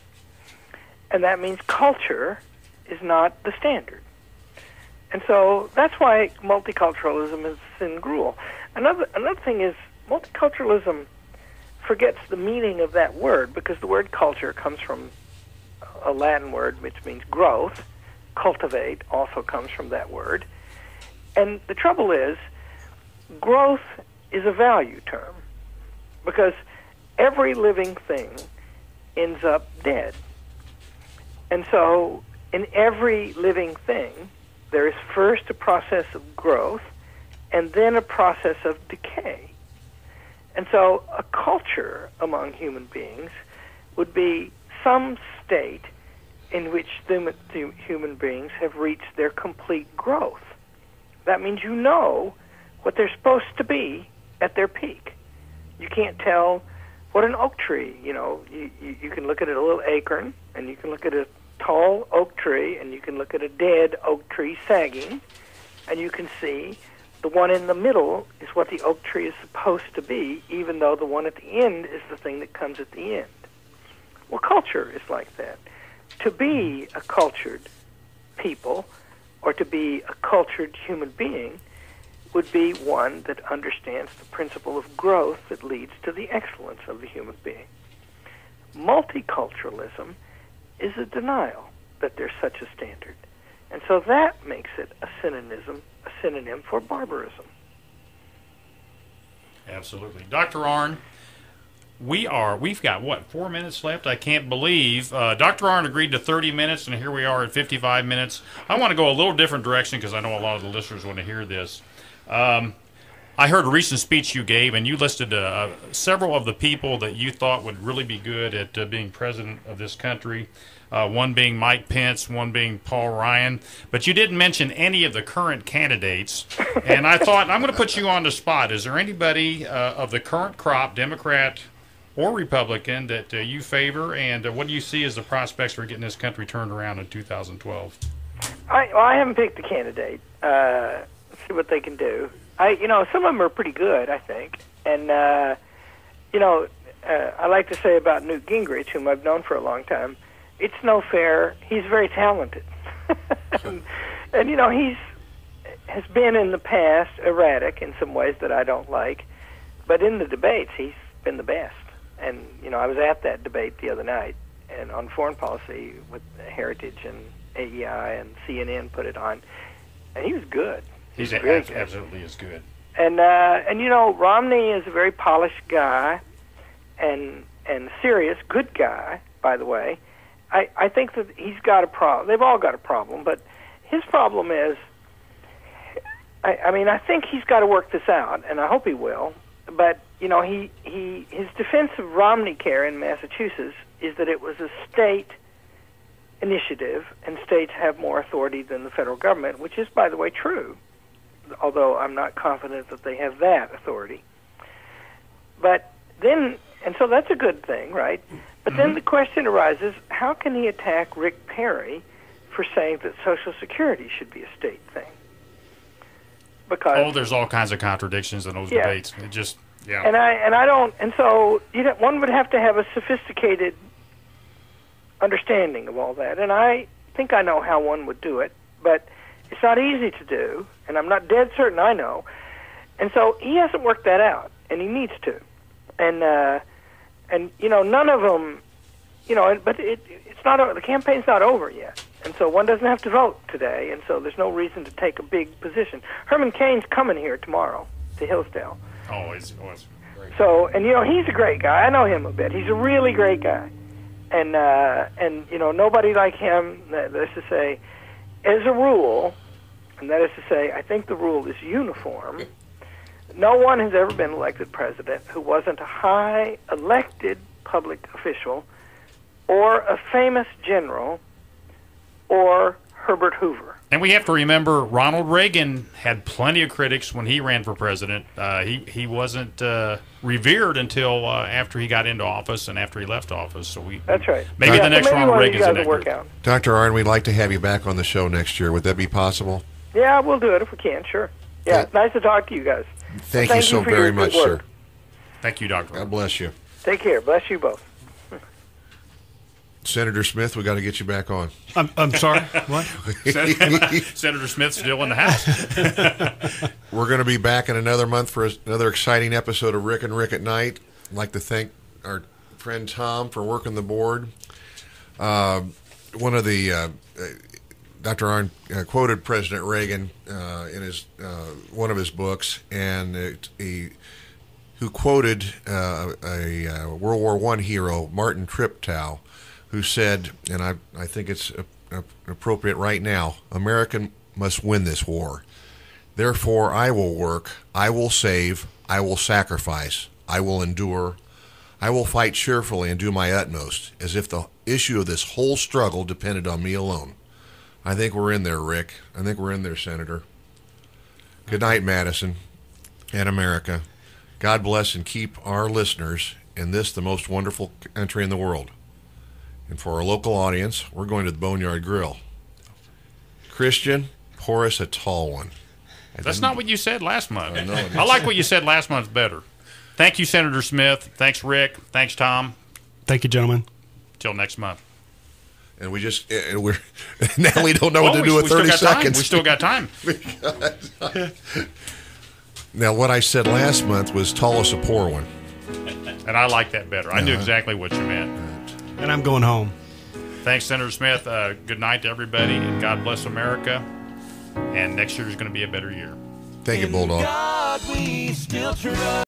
And that means culture is not the standard. And so that's why multiculturalism is thin gruel. Another another thing is multiculturalism forgets the meaning of that word, because the word culture comes from a Latin word which means growth. Cultivate also comes from that word. And the trouble is, growth is a value term, because every living thing ends up dead. And so in every living thing, there is first a process of growth and then a process of decay. And so a culture among human beings would be some state in which the human beings have reached their complete growth. That means you know what they're supposed to be at their peak. You can't tell what an oak tree, you know, you, you, you can look at a little acorn, and you can look at a tall oak tree, and you can look at a dead oak tree sagging, and you can see the one in the middle is what the oak tree is supposed to be, even though the one at the end is the thing that comes at the end. Well, culture is like that. To be a cultured people, or to be a cultured human being, would be one that understands the principle of growth that leads to the excellence of the human being. Multiculturalism is a denial that there's such a standard. And so that makes it a synonym, a synonym for barbarism. Absolutely. Doctor Arnn, we are, we've got, what, four minutes left? I can't believe. Uh, Doctor Arnn agreed to thirty minutes, and here we are at fifty-five minutes. I want to go a little different direction because I know a lot of the listeners want to hear this. Um, I heard a recent speech you gave, and you listed uh, several of the people that you thought would really be good at uh, being president of this country. Uh, one being Mike Pence, one being Paul Ryan. But you didn't mention any of the current candidates. And I thought, I'm going to put you on the spot. Is there anybody uh, of the current crop, Democrat or Republican that uh, you favor, and uh, what do you see as the prospects for getting this country turned around in two thousand twelve? I, well, I haven't picked a candidate. Uh, let's see what they can do. I, you know, some of them are pretty good, I think. And, uh, you know, uh, I like to say about Newt Gingrich, whom I've known for a long time, it's no fair. He's very talented. and, and, you know, he's has been in the past erratic in some ways that I don't like. But in the debates, he's been the best. And, you know, I was at that debate the other night and on foreign policy with Heritage and A E I and C N N put it on. And he was good. He's He a, was really ab- good. absolutely as good. And uh, and you know, Romney is a very polished guy, and and serious, good guy. By the way, I I think that he's got a problem. They've all got a problem, but his problem is, I, I mean, I think he's got to work this out, and I hope he will. But you know, he he his defense of Romney Care in Massachusetts is that it was a state initiative, and states have more authority than the federal government, which is, by the way, true. Although I'm not confident that they have that authority. But then, and so that's a good thing, right? But mm-hmm. then the question arises, how can he attack Rick Perry for saying that Social Security should be a state thing? Because oh, there's all kinds of contradictions in those yeah. debates. It just, yeah. And I and I don't, and so you know, one would have to have a sophisticated understanding of all that. And I think I know how one would do it, but it's not easy to do, and I'm not dead certain I know. And so he hasn't worked that out, and he needs to. And uh, and you know, none of them, you know, but it it's not the campaign's not over yet, and so one doesn't have to vote today, and so there's no reason to take a big position. Herman Cain's coming here tomorrow to Hillsdale. Oh, it's, oh, it's great. So, and you know, he's a great guy. I know him a bit. He's a really great guy, and uh, and you know, nobody like him. That is to say, as a rule, and that is to say, I think the rule is uniform. No one has ever been elected president who wasn't a high elected public official or a famous general or Herbert Hoover. And we have to remember Ronald Reagan had plenty of critics when he ran for president. Uh, he, he wasn't uh, revered until uh, after he got into office and after he left office. So we That's right. Maybe yeah, the next so maybe Ronald one of you Reagan's in guys that will work group. out. Doctor Arnn, we'd like to have you back on the show next year. Would that be possible? Yeah, we'll do it if we can, sure. Yeah, it's nice to talk to you guys. Thank, Thank you so you for your very good much, work. sir. Thank you, Doctor God bless you. Take care. Bless you both. Senator Smith, we got to get you back on. I'm, I'm sorry. What? Senator Smith's still in the house. We're going to be back in another month for another exciting episode of Rick and Rick at Night. I'd like to thank our friend Tom for working the board. Uh, one of the uh, Doctor Arnn uh, quoted President Reagan uh, in his uh, one of his books, and it, he who quoted uh, a uh, World War One hero, Martin Treptow, who said, and I, I think it's a, a, appropriate right now, America must win this war. Therefore, I will work, I will save, I will sacrifice, I will endure, I will fight cheerfully and do my utmost, as if the issue of this whole struggle depended on me alone. I think we're in there, Rick. I think we're in there, Senator. Good night, Madison and America. God bless and keep our listeners in this, the most wonderful country in the world. And for our local audience, we're going to the Boneyard Grill. Christian, pour us a tall one. That's not what you said last month. I know it I is. like what you said last month better. Thank you, Senator Smith. Thanks, Rick. Thanks, Tom. Thank you, gentlemen. Till next month. And we just, and we're, now we don't know what Oh, to we- do with we still thirty got time. seconds. We still got time. Now, what I said last month was tall us a poor one. And I like that better. I knew exactly what you meant. And I'm going home. Thanks, Senator Smith. Uh, good night to everybody, and God bless America. And next year is going to be a better year. Thank you, Bulldog. God we still trust.